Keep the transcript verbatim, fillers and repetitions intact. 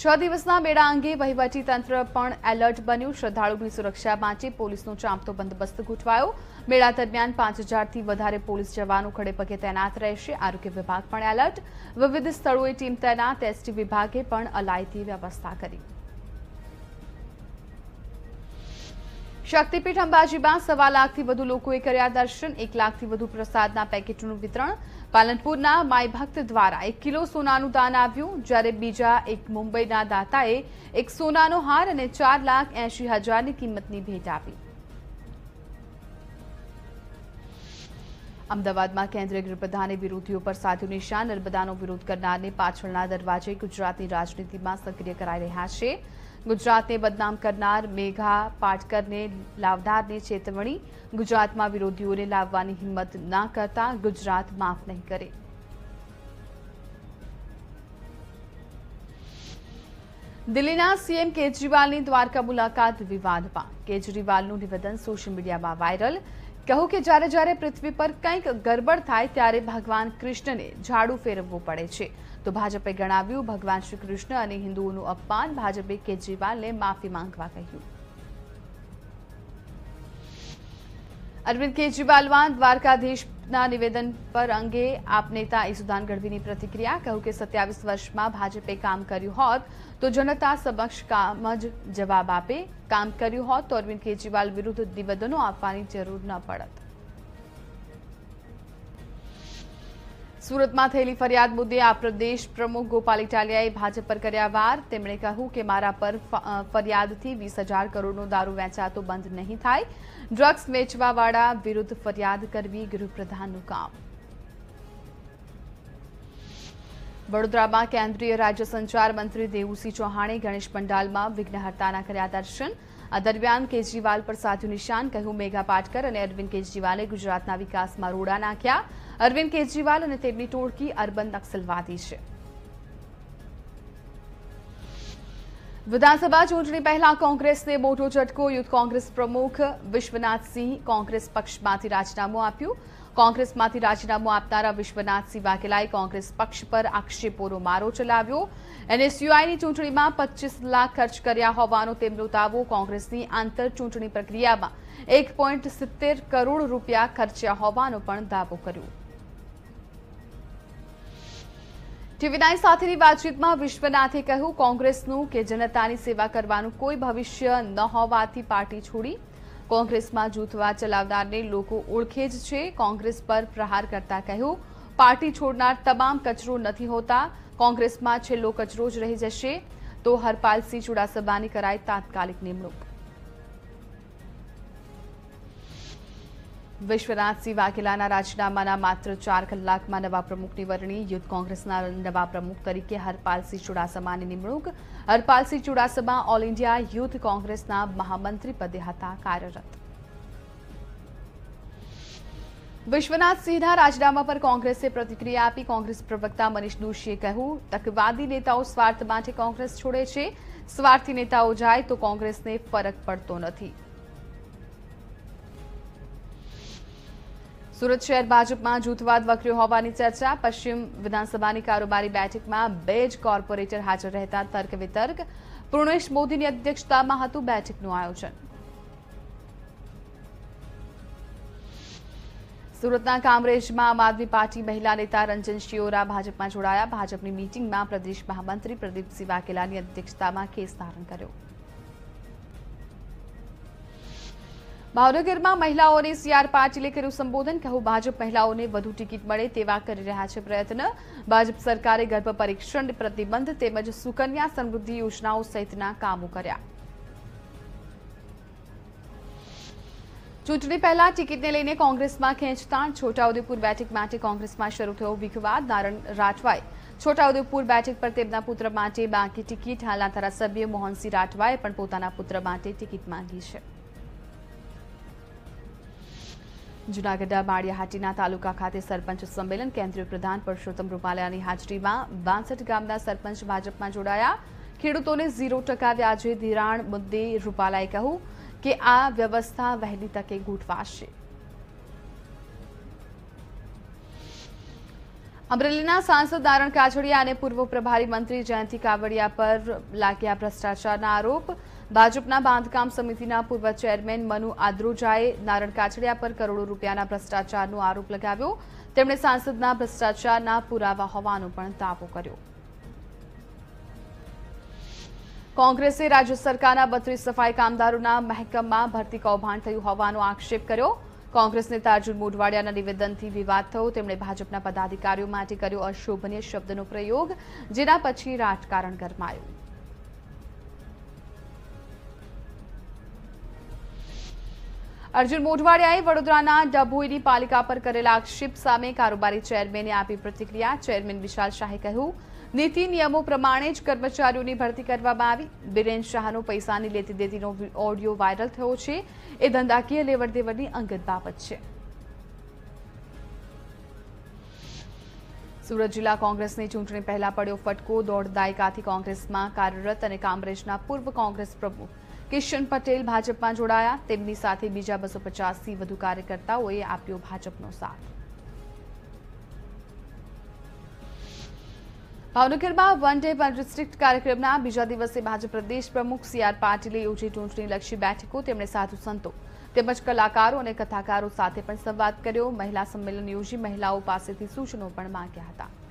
છ દિવસના મેળા અંગે વહીવટી તંત્ર પણ એલર્ટ બન્યું। શ્રદ્ધાળુની સુરક્ષા માટે પોલીસનો ચાંપતો બંદોબસ્ત ગોઠવાયો। મેળા દરમિયાન પાંચ હજારથી વધારે પોલીસ જવાનો ખડેપગે તૈનાત રહેશે। આરોગ્ય વિભાગ પણ એલર્ટ, વિવિધ સ્થળોએ ટીમ તૈનાત। એસટી વિભાગે પણ અલાયદી વ્યવસ્થા કરી। શક્તિપીઠ અંબાજીમાં સવા લાખથી વધુ લોકોએ કર્યા દર્શન। એક લાખથી વધુ પ્રસાદના પેકેટોનું વિતરણ। પાલનપુરના માય ભક્ત દ્વારા એક કિલો સોનાનું દાન આવ્યું, જ્યારે બીજા એક મુંબઈના દાતાએ એક સોનાનો હાર અને ચાર લાખ એંશી હજારની કિંમતની ભેટ આપી। અમદાવાદમાં કેન્દ્રીય ગૃહપ્રધાને વિરોધીઓ પર સાધ્યું નિશાન। નર્મદાનો વિરોધ કરનારને પાછળના દરવાજે ગુજરાતની રાજનીતિમાં સક્રિય કરાઈ રહ્યા છે। ગુજરાતને બદનામ કરનાર મેઘા પાટકરને લાવનારને ચેતવણી। ગુજરાતમાં વિરોધીઓને લાવવાની હિંમત ના કરતા ગુજરાત માફ નહીં કરે। દિલ્હીના સીએમ કેજરીવાલની દ્વારકા મુલાકાત વિવાદમાં। કેજરીવાલનું નિવેદન સોશિયલ મીડિયામાં વાયરલ। કહ્યું કે જ્યારે જ્યારે પૃથ્વી પર કંઈક ગરબડ થાય ત્યારે ભગવાન કૃષ્ણને ઝાડુ ફેરવવું પડે છે, તો ભાજપે ગણાવ્યું ભગવાન શ્રી કૃષ્ણ અને હિન્દુઓનું અપમાન। ભાજપે કેજરીવાલને માફી માંગવા કહ્યું। અરવિંદ કેજરીવાલના દ્વારકાધીશના નિવેદન પર અંગે આપ નેતા ઈસુદાન ગઢવીની પ્રતિક્રિયા। કહ્યું કે સત્યાવીસ વર્ષમાં ભાજપે કામ કર્યું હોત તો જનતા સમક્ષ કામ જ જવાબ આપે। કામ કર્યું હોત તો અરવિંદ કેજરીવાલ વિરુદ્ધ નિવેદનો આપવાની જરૂર ન પડત। સુરતમાં થયેલી ફરિયાદ મુદ્દે આ પ્રદેશ પ્રમુખ ગોપાલ ઇટાલિયાએ ભાજપ પર કર્યા વાર। તેમણે કહ્યું કે મારા પર ફરિયાદથી વીસ હજાર કરોડનો દારૂ વેચાતો બંધ નહીં થાય। ડ્રગ્સ વેચવાવાળા વિરુદ્ધ ફરિયાદ કરવી ગૃહપ્રધાનનું કામ। વડોદરામાં કેન્દ્રીય રાજ્ય સંચાર મંત્રી દેવુસિંહ ચૌહાણે ગણેશ પંડાલમાં વિઘ્નહર્તાના કર્યા દર્શન। આ દરમિયાન કેજરીવાલ પર સાધ્યું નિશાન। કહ્યું મેઘા પાટકર અને અરવિંદ કેજરીવાલે ગુજરાતના વિકાસમાં રોડા નાખ્યા। અરવિંદ કેજરીવાલ અને તેમની ટોળકી અર્બન નક્સલવાદી છે। વિધાનસભા ચૂંટણી પહેલા કોંગ્રેસને મોટો ઝટકો। યુથ કોંગ્રેસ પ્રમુખ વિશ્વનાથસિંહ કોંગ્રેસ પક્ષમાંથી રાજીનામું આપ્યું। કોંગ્રેસમાંથી રાજીનામું આપનારા વિશ્વનાથસિંહ વાઘેલાએ કોંગ્રેસ પક્ષ પર આક્ષેપોનો મારો ચલાવ્યો। એનએસયુઆઈની ચૂંટણીમાં પચીસ લાખ ખર્ચ કર્યા હોવાનો તેમનો દાવો। કોંગ્રેસની આંતર ચૂંટણી પ્રક્રિયામાં એક પોઈન્ટ સિત્તેર કરોડ રૂપિયા ખર્ચ્યા હોવાનો પણ દાવો કર્યો। ટીવી નાઇન સાથેની વાતચીતમાં વિશ્વનાથે કહ્યું કોંગ્રેસનું કે જનતાની સેવા કરવાનું કોઈ ભવિષ્ય ન હોવાથી પાર્ટી છોડી। કોંગ્રેસમાં જૂથવાદ ચલાવનારને લોકો ઓળખે જ છે। કોંગ્રેસ પર પ્રહાર કરતા કહ્યું પાર્ટી છોડનાર તમામ કચરો નથી હોતા। કોંગ્રેસમાં છેલ્લો કચરો જ રહી જશે। તો હરપાલસિંહ ચુડાસમાની કરાઈ તાત્કાલિક નિમણૂક। વિશ્વનાથસિંહ વાઘેલાના રાજીનામાના માત્ર ચાર કલાકમાં નવા પ્રમુખની વરણી। યુથ કોંગ્રેસના નવા પ્રમુખ તરીકે હરપાલસિંહ ચુડાસમાની નિમણૂક। Harpalsinh Chudasama all India youth કોંગ્રેસના મહામંત્રી પદે હતા કાર્યરત। વિશ્વનાથસિંહના રાજીનામા પર કોંગ્રેસે પ્રતિક્રિયા આપી। કોંગ્રેસ પ્રવક્તા મનીષ દોશીએ કહ્યું તકવાદી નેતાઓ સ્વાર્થ માટે કોંગ્રેસ છોડે છે। સ્વાર્થી નેતાઓ જાય તો કોંગ્રેસને ફરક પડતો નથી। સુરત શહેર ભાજપમાં જૂથવાદ વકર્યો હોવાની ચર્ચા। પશ્ચિમ વિધાનસભાની કારોબારી બેઠકમાં બે જ કોર્પોરેટર હાજર રહેતા તર્ક વિતર્ક। પૂર્ણેશ મોદીની અધ્યક્ષતામાં હતું બેઠકનું આયોજન। સુરતના કામરેજમાં આમ આદમી પાર્ટી મહિલા નેતા રંજન શિયોરા ભાજપમાં જોડાયા। ભાજપની મીટિંગમાં પ્રદેશ મહામંત્રી પ્રદીપસિંહ વાઘેલાની અધ્યક્ષતામાં કેસ ધારણ કર્યો। ભાવનગરમાં મહિલાઓને સીઆર પાટીલે કર્યું સંબોધન। કહ્યું ભાજપ મહિલાઓને વધુ ટિકિટ મળે તેવા કરી રહ્યા છે પ્રયત્ન। ભાજપ સરકારે ગર્ભ પરીક્ષણ પ્રતિબંધ તેમજ સુકન્યા સમૃદ્ધિ યોજનાઓ સહિતના કામો કર્યા। ચૂંટણી પહેલા ટિકિટને લઈને કોંગ્રેસમાં ખેંચતાણ। છોટાઉદેપુર બેઠક માટે કોંગ્રેસમાં શરૂ થયો વિખવાદ। નારણ રાઠવાએ છોટાઉદેપુર બેઠક પર તેમના પુત્ર માટે બાકી ટિકિટ। હાલના ધારાસભ્ય મોહનસિંહ રાઠવાએ પણ પોતાના પુત્ર માટે ટિકિટ માંગી છે। જૂનાગઢના માળિયાહાટીના તાલુકા ખાતે સરપંચ સંમેલન। કેન્દ્રીય પ્રધાન પરસોત્તમ રૂપાલાની હાજરીમાં બાસઠ ગામના સરપંચ ભાજપમાં જોડાયા। ખેડૂતોને ઝીરો ટકા વ્યાજે ધિરાણ મુદ્દે રૂપાલાએ કહ્યું કે આ વ્યવસ્થા વહેલી તકે ગોઠવાશે। અમરેલીના સાંસદ નારણ કાછડિયા અને પૂર્વ પ્રભારી મંત્રી જયંતિ કાવડિયા પર લાગ્યા ભ્રષ્ટાચારના આરોપ। ભાજપના બાંધકામ સમિતિના પૂર્વ ચેરમેન મનુ આદ્રોજાએ નારણ કાછડિયા પર કરોડો રૂપિયાના ભ્રષ્ટાચારનો આરોપ લગાવ્યો। તેમણે સાંસદના ભ્રષ્ટાચારના પુરાવા હોવાનો પણ દાવો કર્યો। કોંગ્રેસે રાજ્ય સરકારના બત્રીસ સફાઈ કામદારોના મહેકમમાં ભરતી કૌભાંડ થયું હોવાનો આક્ષેપ કર્યો। કોંગ્રેસ નેતા અર્જુન મોઢવાડિયાના નિવેદનથી વિવાદ થયો। તેમણે ભાજપના પદાધિકારીઓ માટે કર્યો અશોભનીય શબ્દનો પ્રયોગ, જેના પછી રાજકારણ ગરમાયું। અર્જુન મોઢવાડિયાએ વડોદરાના ડભોઈની પાલિકા પર કરેલા આક્ષેપ સામે કારોબારી ચેરમેને આપી પ્રતિક્રિયા। ચેરમેન વિશાલ શાહે કહ્યું, નીતિ નિયમો પ્રમાણે જ કર્મચારીઓની ભરતી કરવામાં આવી। બિરેન શાહનો પૈસાની લેતી દેતીનો ઓડિયો વાયરલ થયો છે। એ ધંધાકીય લેવડ દેવડની અંગત બાબત છે। સુરત જિલ્લા કોંગ્રેસની ચૂંટણી પહેલા પડ્યો ફટકો। દોઢ દાયકાથી કોંગ્રેસમાં કાર્યરત અને કામરેજના પૂર્વ કોંગ્રેસ પ્રમુખ કિશન પટેલ ભાજપમાં જોડાયા। તેમની સાથે બીજા બસો પચાસથી વધુ કાર્યકર્તાઓએ આપ્યો ભાજપનો સાથ। ભાવનગરમાં વન डे वन डिस्ट्रिक्ट कार्यक्रमના બીજા દિવસે ભાજપ પ્રદેશ પ્રમુખ સી આર પાટીલે યોજી ચૂંટણીલક્ષી બેઠકો। તેમણે સાધુ સંતો તેમજ કલાકારો અને કથાકારો સાથે પણ સંવાદ કર્યો। મહિલા સંમેલન યોજી મહિલાઓ પાસેથી સૂચનો પણ માંગ્યા હતા।